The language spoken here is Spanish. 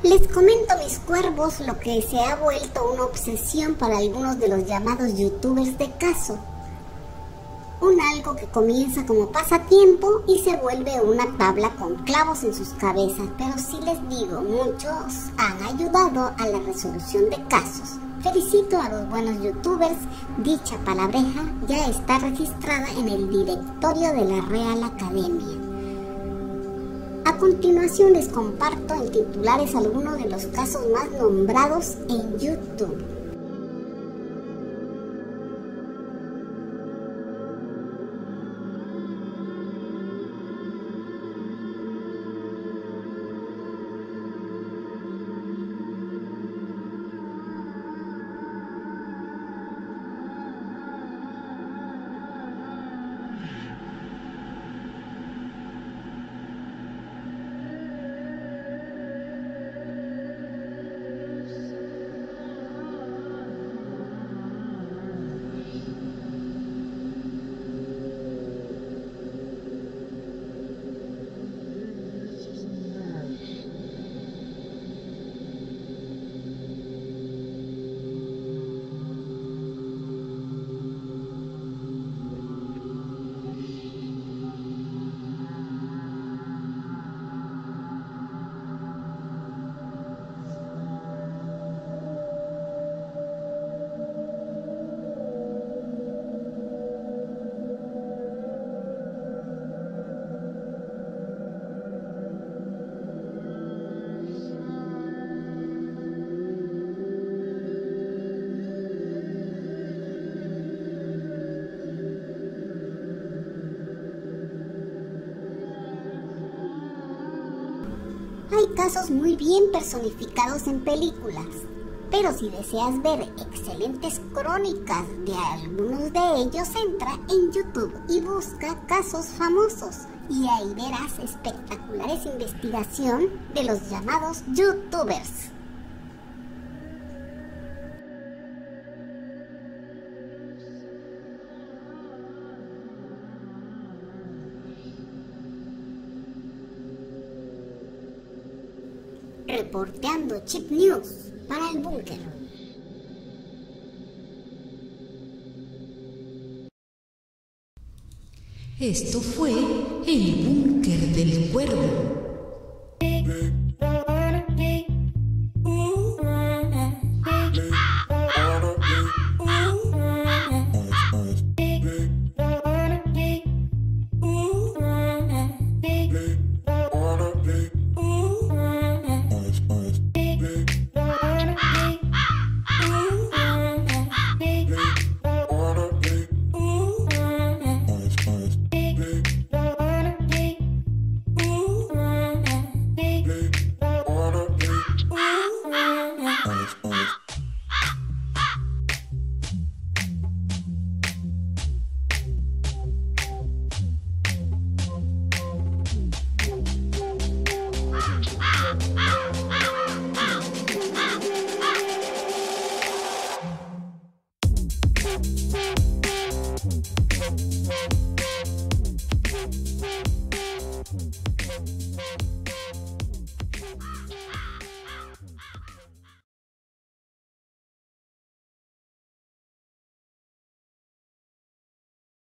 Les comento, mis cuervos, lo que se ha vuelto una obsesión para algunos de los llamados youtubers de caso. Un algo que comienza como pasatiempo y se vuelve una tabla con clavos en sus cabezas. Pero sí les digo, muchos han ayudado a la resolución de casos. Felicito a los buenos youtubers. Dicha palabreja ya está registrada en el directorio de la Real Academia. A continuación les comparto en titulares algunos de los casos más nombrados en YouTube. Hay casos muy bien personificados en películas, pero si deseas ver excelentes crónicas de algunos de ellos, entra en YouTube y busca casos famosos y ahí verás espectaculares investigación de los llamados youtubers. Reporteando Chip News para el búnker. Esto fue el búnker del cuervo. Nice.